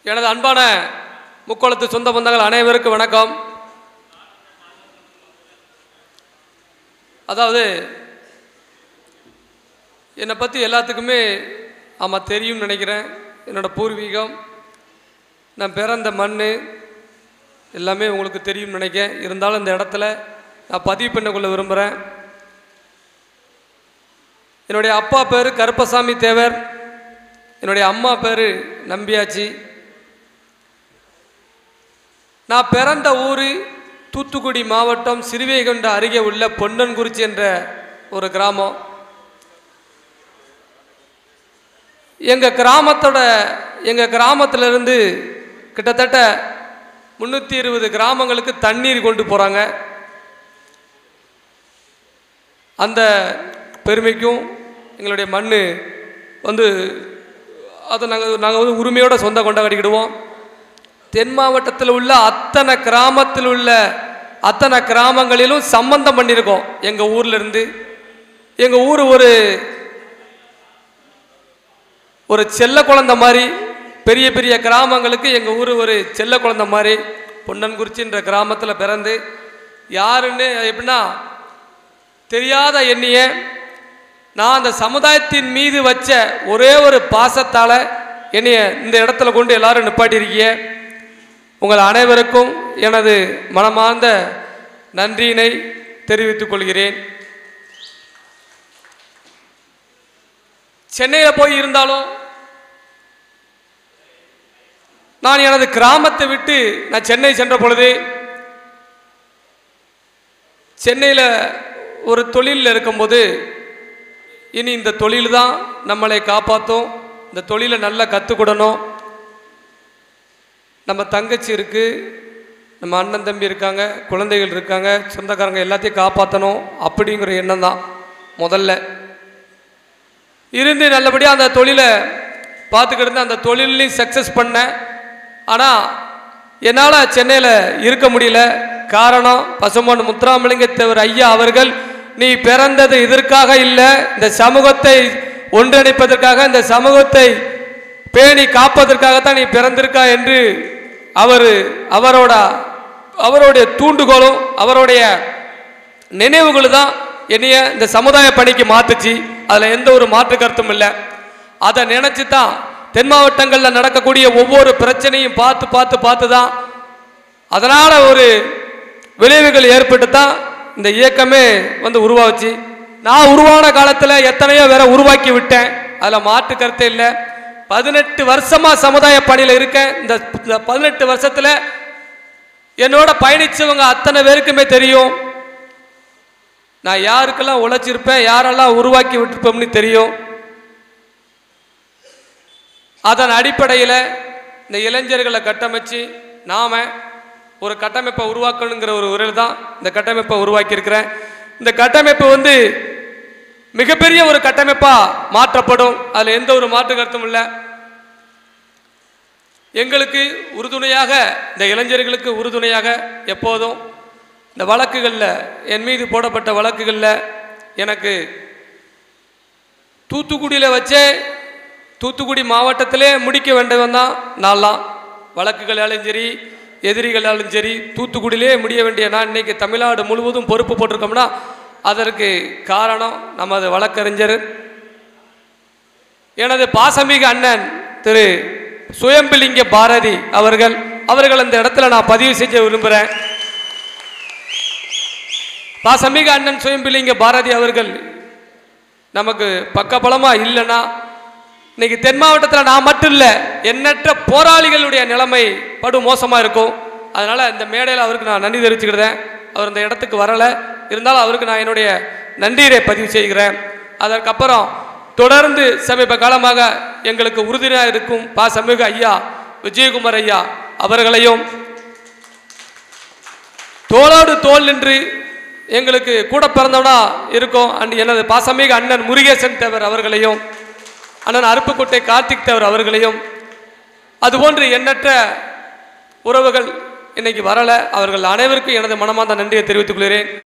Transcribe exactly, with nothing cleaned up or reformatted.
எனது அன்பான முக்கோலத்து சொந்த பந்தங்கள் அனைவருக்கும் வணக்கம். அதாவது என்னை பற்றி எல்லாத்துக்குமே ஆமாம் தெரியும்னு நினைக்கிறேன். என்னோடய பூர்வீகம், நான் பிறந்த மண் எல்லாமே உங்களுக்கு தெரியும்னு நினைக்கிறேன். இருந்தாலும் இந்த இடத்துல நான் பதிவு பண்ண விரும்புகிறேன். என்னுடைய அப்பா பேர் கருப்பசாமி தேவர், என்னுடைய அம்மா பேர் நம்பியாச்சி. நான் பிறந்த ஊர் தூத்துக்குடி மாவட்டம் சிறுவைகுண்ட அருகே உள்ள பொன்னன்குறிச்சி என்ற ஒரு கிராமம். எங்கள் கிராமத்தோட எங்கள் கிராமத்திலிருந்து கிட்டத்தட்ட முந்நூற்றி இருபது கிராமங்களுக்கு தண்ணீர் கொண்டு போகிறாங்க. அந்த பெருமைக்கும் எங்களுடைய மண் வந்து அதை நாங்கள் நாங்கள் வந்து உரிமையோடு சொந்த கொண்டாடிக்கிடுவோம். தென் மாவட்டத்தில் உள்ள அத்தனை கிராமத்தில் உள்ள அத்தனை கிராமங்களிலும் சம்பந்தம் பண்ணியிருக்கோம். எங்கள் ஊர்லேருந்து எங்கள் ஊர் ஒரு ஒரு செல்ல குழந்தை மாதிரி, பெரிய பெரிய கிராமங்களுக்கு எங்கள் ஊர் ஒரு செல்ல குழந்தை மாதிரி. பொன்னன்குறிச்சின்ற கிராமத்தில் பிறந்து யாருன்னு எப்படின்னா தெரியாத எண்ணிய நான் அந்த சமுதாயத்தின் மீது வச்ச ஒரே ஒரு பாசத்தால் என்னைய இந்த இடத்துல கொண்டு எல்லாரும் நிப்பாட்டியிருக்கிய உங்கள் அனைவருக்கும் எனது மனமார்ந்த நன்றியினை தெரிவித்துக் கொள்கிறேன். சென்னையில் போய் இருந்தாலும் நான் எனது கிராமத்தை விட்டு நான் சென்னை சென்ற பொழுது சென்னையில் ஒரு தொழிலில் இருக்கும்போது இனி இந்த தொழில் தான் நம்மளை காப்பாற்றும், இந்த தொழிலை நல்லா கற்றுக்கிடணும், நம்ம தங்கச்சி இருக்குது, நம்ம அண்ணன் தம்பி இருக்காங்க, குழந்தைகள் இருக்காங்க, சொந்தக்காரங்க எல்லாத்தையும் காப்பாற்றணும் அப்படிங்கிற எண்ணம் தான் முதல்ல இருந்து நல்லபடியாக அந்த தொழிலை பார்த்துக்கிட்டு அந்த தொழிலையும் சக்ஸஸ் பண்ணேன். ஆனால் என்னால் சென்னையில் இருக்க முடியல. காரணம், பசும்பொன் முத்துராமலிங்க தேவர் ஐயா அவர்கள், நீ பிறந்தது இதற்காக இல்லை, இந்த சமூகத்தை ஒன்றிணைப்பதற்காக, இந்த சமூகத்தை பேணி காப்பதற்காகத்தான் நீ பிறந்திருக்கா என்று அவர் அவரோட அவருடைய தூண்டுகோளும் அவருடைய நினைவுகள் தான் என்னைய இந்த சமுதாய பணிக்கு மாற்றுச்சு. அதில் எந்த ஒரு மாற்று கருத்தும் இல்லை. அதை நினச்சி தான் தென் மாவட்டங்களில் நடக்கக்கூடிய ஒவ்வொரு பிரச்சனையும் பார்த்து பார்த்து பார்த்து தான் அதனால் ஒரு விளைவுகள் ஏற்பட்டு தான் இந்த இயக்கமே வந்து உருவாச்சு. நான் உருவான காலத்தில் எத்தனையோ வேற உருவாக்கி விட்டேன், அதில் மாற்று கருத்தே இல்லை. பதினெட்டு வருஷமாக சமுதாய பணியில் இருக்கேன். இந்த பதினெட்டு வருஷத்தில் என்னோட பயணித்தவங்க அத்தனை பேருக்குமே தெரியும் நான் யாருக்கெல்லாம் உழைச்சிருப்பேன், யாரெல்லாம் உருவாக்கி விட்டுருப்போம்னு தெரியும். அதன் அடிப்படையில் இந்த இளைஞர்களை கட்டமைச்சு நாம் ஒரு கட்டமைப்பை உருவாக்கணுங்கிற ஒரு உரையில் தான் இந்த கட்டமைப்பை உருவாக்கியிருக்கிறேன். இந்த கட்டமைப்பு வந்து மிகப்பெரிய ஒரு கட்டமைப்பாக மாற்றப்படும், அதில் எந்த ஒரு மாற்று கருத்தும் இல்லை. எங்களுக்கு உறுதுணையாக, இந்த இளைஞர்களுக்கு உறுதுணையாக எப்போதும் இந்த வழக்குகளில், என் மீது போடப்பட்ட வழக்குகளில் எனக்கு தூத்துக்குடியில் வச்சே தூத்துக்குடி மாவட்டத்திலே முடிக்க வேண்டியவன் தான் நான்லாம். வழக்குகளாலும் சரி, எதிரிகளாலும் சரி, தூத்துக்குடியிலே முடிய வேண்டிய நான் இன்னைக்கு தமிழ்நாடு முழுவதும் பொறுப்பு போட்டிருக்கோம்னா அதற்கு காரணம் நமது வழக்கறிஞர் எனது பாசமிகு அண்ணன் திரு சுயம்பிலிங்க பாரதி அவர்கள். அவர்கள் அந்த இடத்துல நான் பதிவு செய்ய விரும்புகிறேன். பாசமிகு அண்ணன் சுயம்பிலிங்க பாரதி அவர்கள் நமக்கு பக்கபலமாக இல்லைன்னா இன்னைக்கு தென் மாவட்டத்தில் நான் மட்டும் இல்லை, எண்ணற்ற போராளிகளுடைய நிலைமை படு மோசமாக இருக்கும். அதனால் இந்த மேடையில் அவருக்கு நான் நன்றி தெரிவிச்சுக்கிறேன். அவர் இந்த இடத்துக்கு வரலை, இருந்தாலும் அவருக்கு நான் என்னுடைய நன்றியை பதிவு செய்கிறேன். அதற்கப்புறம் தொடர்ந்து சமீப காலமாக எங்களுக்கு உறுதுணையாக இருக்கும் பாசமிகு ஐயா விஜயகுமார் ஐயா அவர்களையும், தோளோடு தோல் நின்று எங்களுக்கு கூட பிறந்தவனா இருக்கும் அண்ட் எனது பாசமிகு அண்ணன் முருகேசன் தேவர் அவர்களையும், அண்ணன் அருப்புக்கோட்டை கார்த்திக் தேவர் அவர்களையும், அதுபோன்று எண்ணற்ற உறவுகள் இன்னைக்கு வரலை, அவர்கள் அனைவருக்கும் எனது மனமார்ந்த நன்றியை தெரிவித்துக் கொள்கிறேன்.